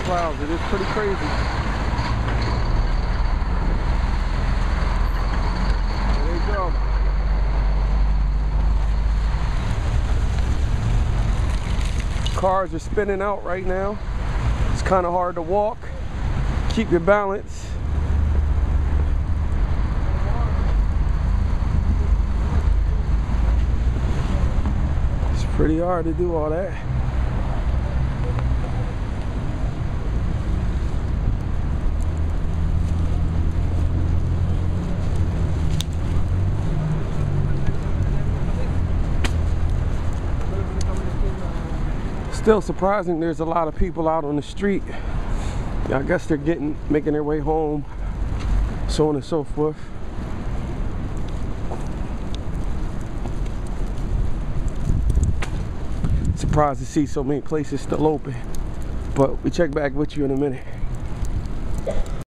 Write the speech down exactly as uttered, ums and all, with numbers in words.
clouds. It is pretty crazy. There you go. Cars are spinning out right now. It's kind of hard to walk. Keep your balance. It's pretty hard to do all that. Still surprising there's a lot of people out on the street. I guess they're getting making their way home, so on and so forth. Surprised to see so many places still open, but we check back with you in a minute.